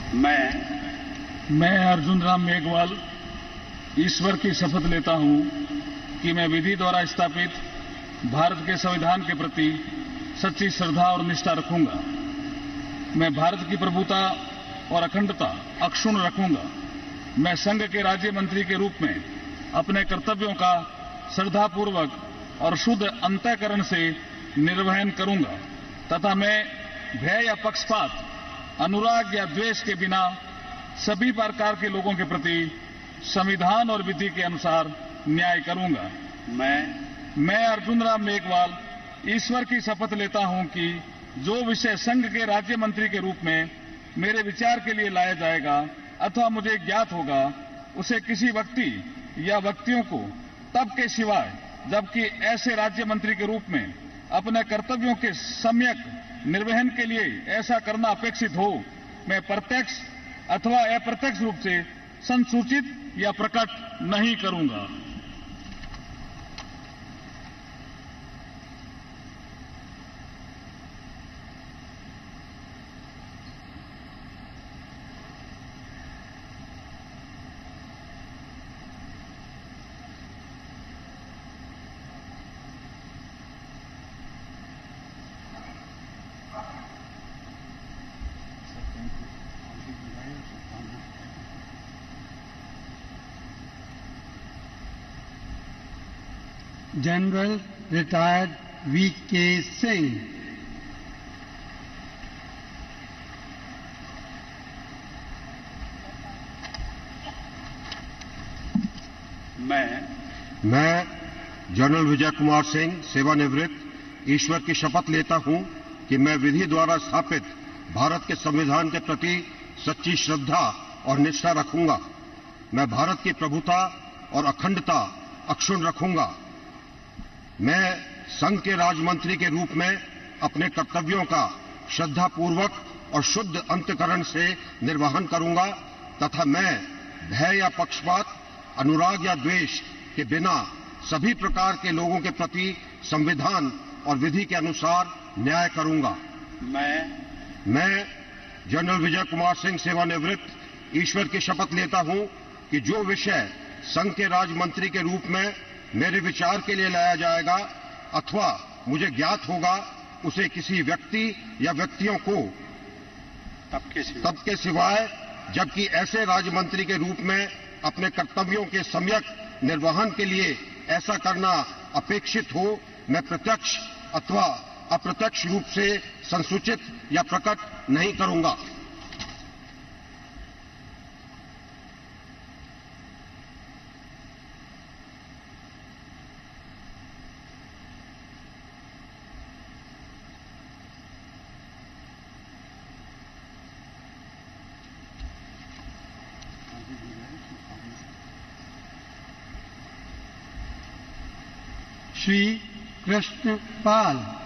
मैं अर्जुन राम मेघवाल ईश्वर की शपथ लेता हूं कि मैं विधि द्वारा स्थापित भारत के संविधान के प्रति सच्ची श्रद्धा और निष्ठा रखूंगा। मैं भारत की प्रभुता और अखंडता अक्षुण्ण रखूंगा। मैं संघ के राज्य मंत्री के रूप में अपने कर्तव्यों का श्रद्धापूर्वक और शुद्ध अंतःकरण से निर्वहन करूंगा तथा मैं भय या पक्षपात, अनुराग या द्वेष के बिना सभी प्रकार के लोगों के प्रति संविधान और विधि के अनुसार न्याय करूंगा। मैं अर्जुन राम मेघवाल ईश्वर की शपथ लेता हूं कि जो विषय संघ के राज्य मंत्री के रूप में मेरे विचार के लिए लाया जाएगा अथवा मुझे ज्ञात होगा, उसे किसी व्यक्ति या व्यक्तियों को तब के सिवाय जबकि ऐसे राज्य मंत्री के रूप में अपने कर्तव्यों के सम्यक निर्वहन के लिए ऐसा करना अपेक्षित हो, मैं प्रत्यक्ष अथवा अप्रत्यक्ष रूप से संसूचित या प्रकट नहीं करूंगा। General Retired VK Singh। मैं जनरल विजय कुमार सिंह सेवानिवृत्त ईश्वर की शपथ लेता हूं कि मैं विधि द्वारा स्थापित भारत के संविधान के प्रति सच्ची श्रद्धा और निष्ठा रखूंगा। मैं भारत की प्रभुता और अखंडता अक्षुण्ण रखूंगा। मैं संघ के राजमंत्री के रूप में अपने कर्तव्यों का श्रद्धापूर्वक और शुद्ध अंतःकरण से निर्वहन करूंगा तथा मैं भय या पक्षपात, अनुराग या द्वेष के बिना सभी प्रकार के लोगों के प्रति संविधान और विधि के अनुसार न्याय करूंगा। मैं जनरल विजय कुमार सिंह सेवानिवृत्त ईश्वर की शपथ लेता हूं कि जो विषय संघ के राजमंत्री के रूप में मेरे विचार के लिए लाया जाएगा अथवा मुझे ज्ञात होगा, उसे किसी व्यक्ति या व्यक्तियों को तब के सिवाय जबकि ऐसे राज्यमंत्री के रूप में अपने कर्तव्यों के सम्यक निर्वहन के लिए ऐसा करना अपेक्षित हो, मैं प्रत्यक्ष अथवा अप्रत्यक्ष रूप से संसूचित या प्रकट नहीं करूंगा। श्री कृष्ण पाल।